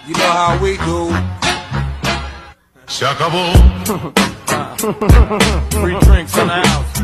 You know how we do. Se acabó. Free drinks in the house.